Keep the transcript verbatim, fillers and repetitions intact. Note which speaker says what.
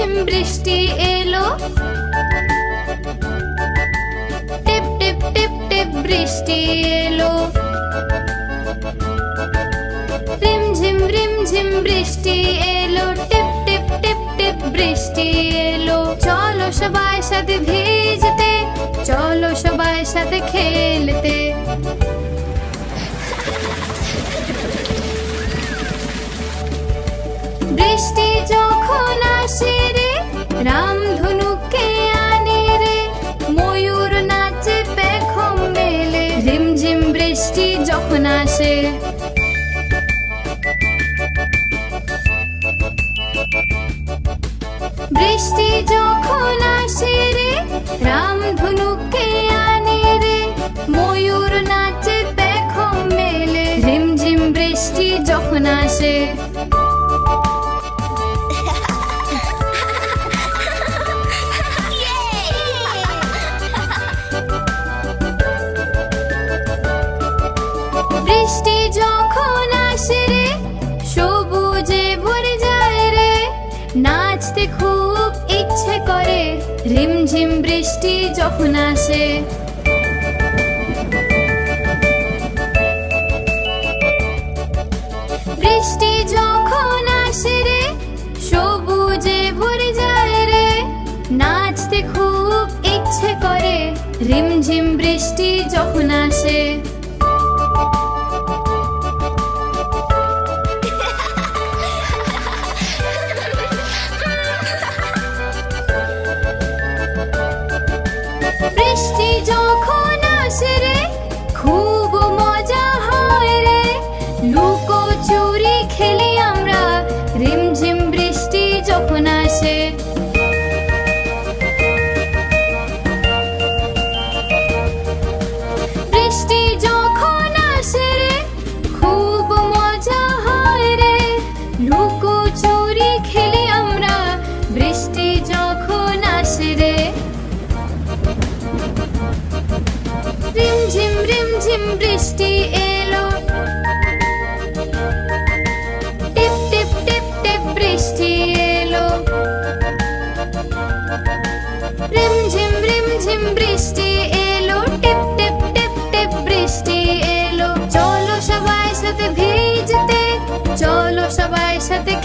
Speaker 1: ঝিম বৃষ্টি এলো, টিপ টিপ টিপ টিপ বৃষ্টি এলো। রিমঝিম রিমঝিম বৃষ্টি এলো, টিপ টিপ টিপ টিপ বৃষ্টি এলো। চলো সবাই সাথে ভিজতে, চলো সবাই সাথে খেলতে। বৃষ্টি যখন আসে রে, রামধনুকে আনে রে, ময়ূর নাচে পেখম মেলে। রিমঝিম বৃষ্টি যখন আসে, বৃষ্টি যখন আসে রে, রামধনুকে আনে রে, ময়ূর নাচে পেখম মেলে। রিমঝিম বৃষ্টি যখন আসে, বৃষ্টি যখন আসে রে, সবুজে ভরে যায় রে, নাচতে খুব ইচ্ছে করে। রিমঝিম বৃষ্টি যখন আসে, বৃষ্টি যখন আসে রে, সবুজে ভরে যায় রে, নাচতে খুব ইচ্ছে করে। রিমঝিম বৃষ্টি যখন আসে, বৃষ্টি যখন আসে রে, খুব মজা হয় রে, লুকোচুরি খেলি আমরা। রিমঝিম বৃষ্টি যখন আসে, বৃষ্টি যখন আসে রে, খুব মজা হয় রে, লুকোচুরি খেলি আমরা। বৃষ্টি যখন আসে রে, রিমঝিম রিমঝিম বৃষ্টি এলো, টিপ টিপ টিপ টিপ বৃষ্টি এলো। রিমঝিম রিমঝিম বৃষ্টি এলো, টিপ টিপ টিপ টিপ বৃষ্টি এলো। চলো সবাই সাথে ভিজতে, চলো সবাই সাথে